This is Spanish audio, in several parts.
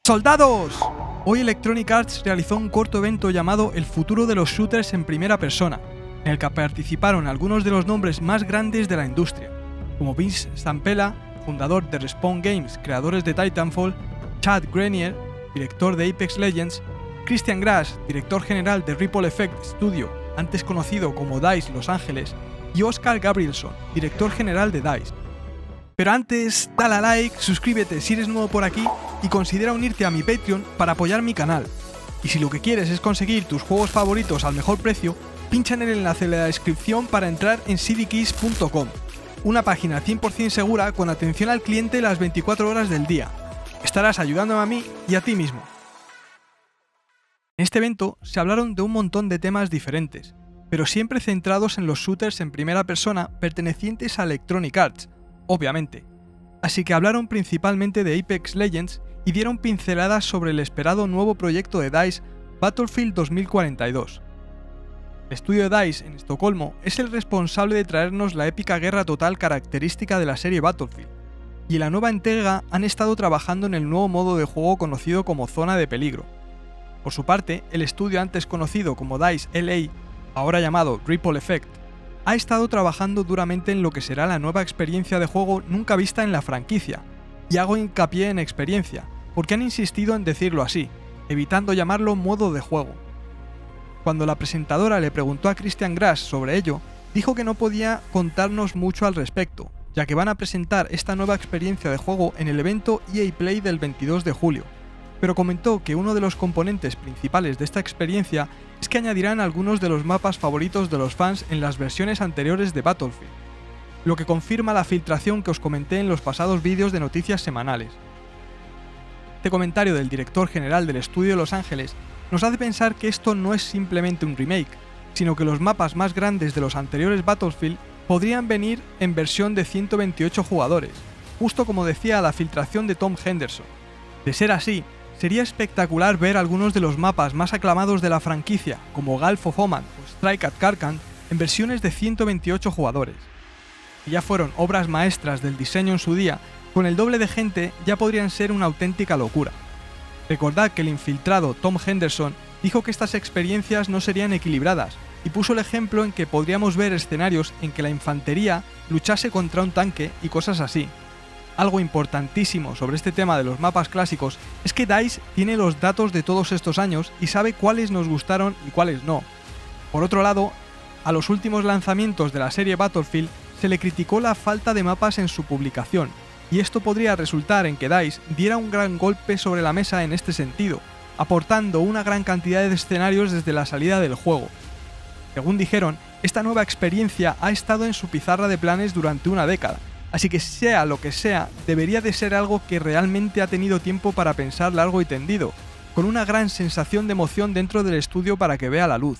¡Soldados! Hoy Electronic Arts realizó un corto evento llamado El futuro de los shooters en primera persona, en el que participaron algunos de los nombres más grandes de la industria, como Vince Zampella, fundador de Respawn Games, creadores de Titanfall, Chad Grenier, director de Apex Legends, Christian Grass, director general de Ripple Effect Studio, antes conocido como DICE Los Ángeles, y Oscar Gabrielson, director general de DICE. Pero antes, dale a like, suscríbete si eres nuevo por aquí y considera unirte a mi Patreon para apoyar mi canal. Y si lo que quieres es conseguir tus juegos favoritos al mejor precio, pincha en el enlace de la descripción para entrar en cdkeys.com, una página 100% segura con atención al cliente las 24 horas del día. Estarás ayudándome a mí y a ti mismo. En este evento se hablaron de un montón de temas diferentes, pero siempre centrados en los shooters en primera persona pertenecientes a Electronic Arts, obviamente. Así que hablaron principalmente de Apex Legends y dieron pinceladas sobre el esperado nuevo proyecto de DICE, Battlefield 2042. El estudio de DICE en Estocolmo es el responsable de traernos la épica guerra total característica de la serie Battlefield, y en la nueva entrega han estado trabajando en el nuevo modo de juego conocido como Zona de Peligro. Por su parte, el estudio antes conocido como DICE LA, ahora llamado Ripple Effect, ha estado trabajando duramente en lo que será la nueva experiencia de juego nunca vista en la franquicia, y hago hincapié en experiencia, porque han insistido en decirlo así, evitando llamarlo modo de juego. Cuando la presentadora le preguntó a Christian Grass sobre ello, dijo que no podía contarnos mucho al respecto, ya que van a presentar esta nueva experiencia de juego en el evento EA Play del 22 de julio, pero comentó que uno de los componentes principales de esta experiencia es que añadirán algunos de los mapas favoritos de los fans en las versiones anteriores de Battlefield, lo que confirma la filtración que os comenté en los pasados vídeos de noticias semanales. Este comentario del director general del estudio de Los Ángeles nos hace pensar que esto no es simplemente un remake, sino que los mapas más grandes de los anteriores Battlefield podrían venir en versión de 128 jugadores, justo como decía la filtración de Tom Henderson. De ser así, sería espectacular ver algunos de los mapas más aclamados de la franquicia, como Gulf of Oman o Strike at Karkand, en versiones de 128 jugadores. Si ya fueron obras maestras del diseño en su día, con el doble de gente ya podrían ser una auténtica locura. Recordad que el infiltrado Tom Henderson dijo que estas experiencias no serían equilibradas, y puso el ejemplo en que podríamos ver escenarios en que la infantería luchase contra un tanque y cosas así. Algo importantísimo sobre este tema de los mapas clásicos es que DICE tiene los datos de todos estos años y sabe cuáles nos gustaron y cuáles no. Por otro lado, a los últimos lanzamientos de la serie Battlefield se le criticó la falta de mapas en su publicación, y esto podría resultar en que DICE diera un gran golpe sobre la mesa en este sentido, aportando una gran cantidad de escenarios desde la salida del juego. Según dijeron, esta nueva experiencia ha estado en su pizarra de planes durante una década, así que sea lo que sea, debería de ser algo que realmente ha tenido tiempo para pensar largo y tendido, con una gran sensación de emoción dentro del estudio para que vea la luz.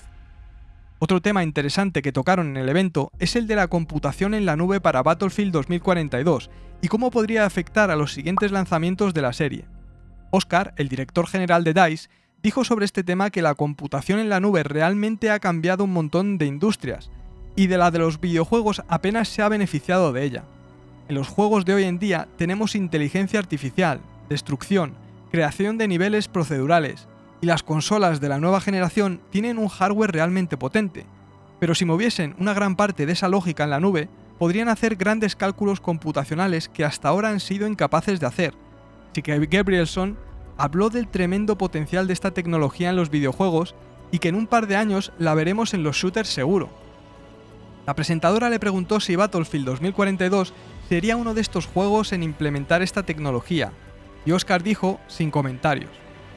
Otro tema interesante que tocaron en el evento es el de la computación en la nube para Battlefield 2042 y cómo podría afectar a los siguientes lanzamientos de la serie. Oscar, el director general de DICE, dijo sobre este tema que la computación en la nube realmente ha cambiado un montón de industrias, y de la de los videojuegos apenas se ha beneficiado de ella. En los juegos de hoy en día tenemos inteligencia artificial, destrucción, creación de niveles procedurales, y las consolas de la nueva generación tienen un hardware realmente potente, pero si moviesen una gran parte de esa lógica en la nube, podrían hacer grandes cálculos computacionales que hasta ahora han sido incapaces de hacer. Así que Gabrielson habló del tremendo potencial de esta tecnología en los videojuegos y que en un par de años la veremos en los shooters seguro. La presentadora le preguntó si Battlefield 2042 sería uno de estos juegos en implementar esta tecnología, y Oscar dijo sin comentarios.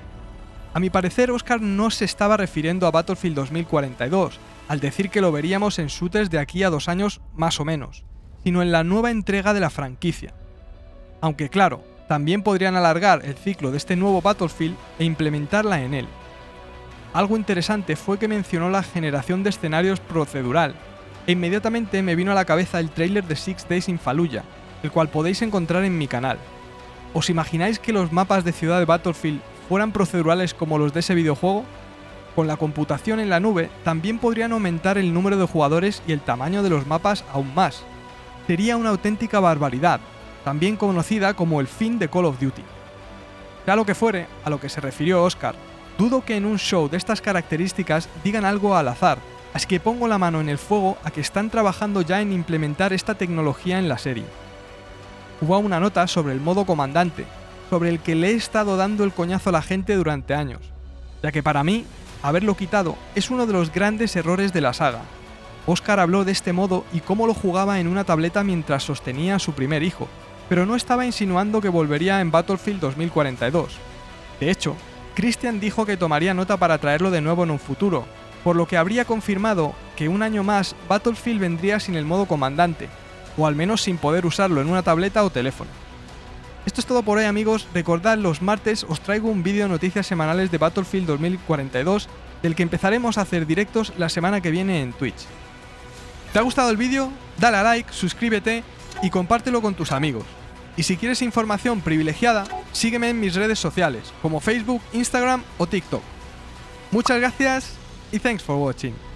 A mi parecer, Oscar no se estaba refiriendo a Battlefield 2042, al decir que lo veríamos en shooters de aquí a 2 años más o menos, sino en la nueva entrega de la franquicia. Aunque claro, también podrían alargar el ciclo de este nuevo Battlefield e implementarla en él. Algo interesante fue que mencionó la generación de escenarios procedural, e inmediatamente me vino a la cabeza el tráiler de 6 Days in Fallujah, el cual podéis encontrar en mi canal. ¿Os imagináis que los mapas de ciudad de Battlefield fueran procedurales como los de ese videojuego? Con la computación en la nube también podrían aumentar el número de jugadores y el tamaño de los mapas aún más. Sería una auténtica barbaridad, también conocida como el fin de Call of Duty. Sea lo que fuere, a lo que se refirió Oscar, dudo que en un show de estas características digan algo al azar, así que pongo la mano en el fuego a que están trabajando ya en implementar esta tecnología en la serie. Hubo una nota sobre el modo comandante, sobre el que le he estado dando el coñazo a la gente durante años, ya que para mí, haberlo quitado es uno de los grandes errores de la saga. Oscar habló de este modo y cómo lo jugaba en una tableta mientras sostenía a su primer hijo, pero no estaba insinuando que volvería en Battlefield 2042. De hecho, Christian dijo que tomaría nota para traerlo de nuevo en un futuro, por lo que habría confirmado que un año más Battlefield vendría sin el modo comandante, o al menos sin poder usarlo en una tableta o teléfono. Esto es todo por hoy, amigos. Recordad, los martes os traigo un vídeo de noticias semanales de Battlefield 2042, del que empezaremos a hacer directos la semana que viene en Twitch. ¿Te ha gustado el vídeo? Dale a like, suscríbete y compártelo con tus amigos. Y si quieres información privilegiada, sígueme en mis redes sociales, como Facebook, Instagram o TikTok. Muchas gracias y thanks for watching.